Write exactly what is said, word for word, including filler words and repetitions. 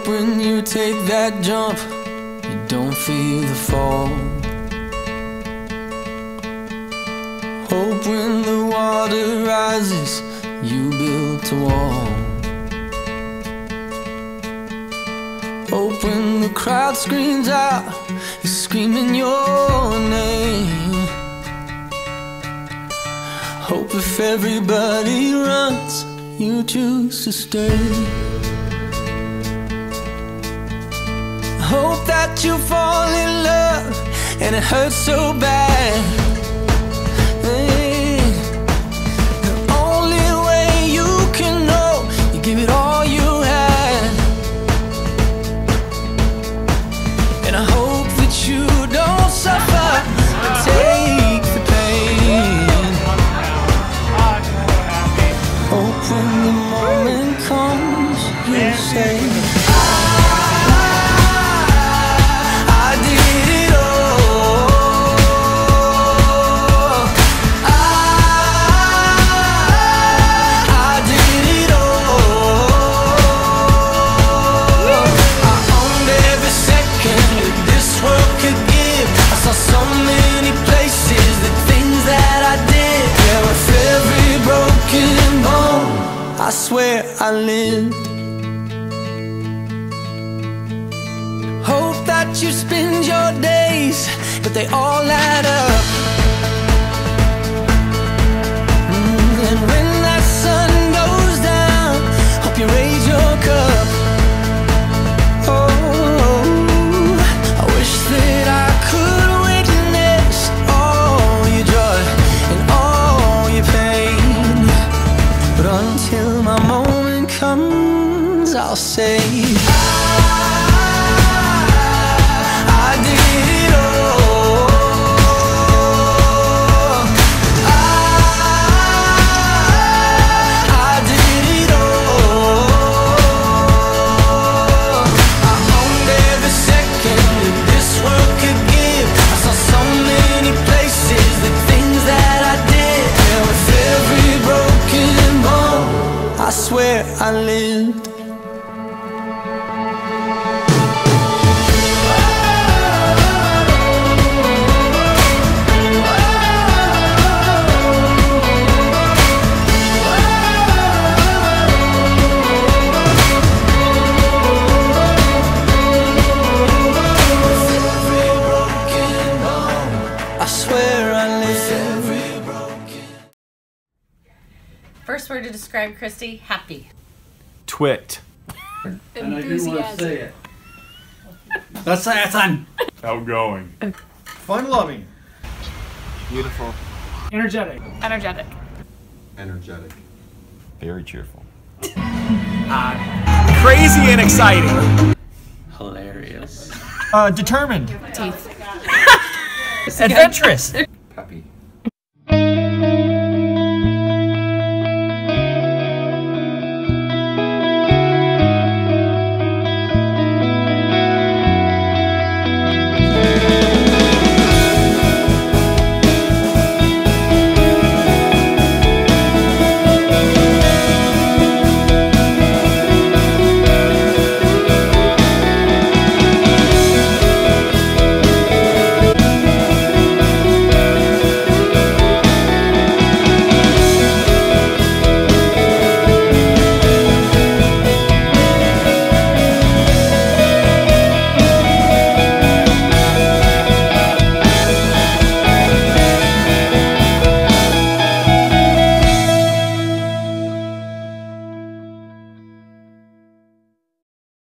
Hope when you take that jump, you don't feel the fall. Hope when the water rises, you built a wall. Hope when the crowd screams out, you're screaming your name. Hope if everybody runs, you choose to stay. Hope that you fall in love and it hurts so bad. Hey, the only way you can know, you give it all you had. And I hope that you don't suffer but take the pain. Hope when the moment comes, you say, I swear I lived. Hope that you spend your days, but they all add up. Mm, and when that sun goes down, hope you raise your cup. Oh, I wish that I could witness all your joy and all your pain, but until my moment comes, I'll say I lived. I swear I lived. First word to describe Christy: happy. Twit. And I do want to say it. That's that's on. Outgoing. Fun-loving. Beautiful. Energetic. Energetic. Energetic. Very cheerful. Uh, crazy and exciting. Hilarious. Uh, determined. Teeth. Adventurous. Peppy.